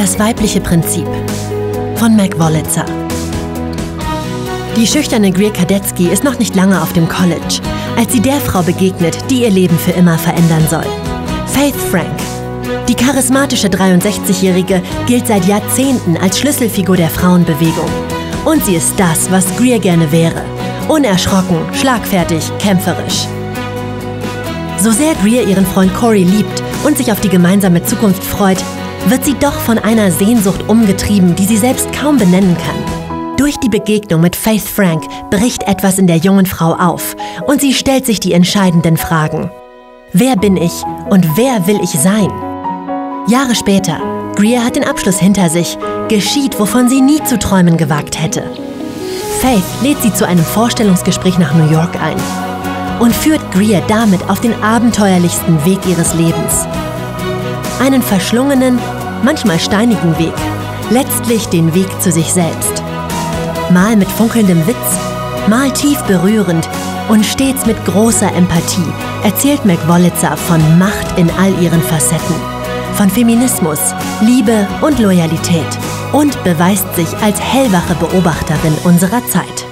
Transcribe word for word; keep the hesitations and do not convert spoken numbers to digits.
Das weibliche Prinzip von Meg Wolitzer. Die schüchterne Greer Kadetsky ist noch nicht lange auf dem College, als sie der Frau begegnet, die ihr Leben für immer verändern soll. Faith Frank. Die charismatische dreiundsechzigjährige gilt seit Jahrzehnten als Schlüsselfigur der Frauenbewegung. Und sie ist das, was Greer gerne wäre. Unerschrocken, schlagfertig, kämpferisch. So sehr Greer ihren Freund Corey liebt und sich auf die gemeinsame Zukunft freut, wird sie doch von einer Sehnsucht umgetrieben, die sie selbst kaum benennen kann. Durch die Begegnung mit Faith Frank bricht etwas in der jungen Frau auf und sie stellt sich die entscheidenden Fragen. Wer bin ich und wer will ich sein? Jahre später, Greer hat den Abschluss hinter sich, geschieht, wovon sie nie zu träumen gewagt hätte. Faith lädt sie zu einem Vorstellungsgespräch nach New York ein und führt Greer damit auf den abenteuerlichsten Weg ihres Lebens. Einen verschlungenen, manchmal steinigen Weg, letztlich den Weg zu sich selbst. Mal mit funkelndem Witz, mal tief berührend und stets mit großer Empathie erzählt Meg Wolitzer von Macht in all ihren Facetten, von Feminismus, Liebe und Loyalität und beweist sich als hellwache Beobachterin unserer Zeit.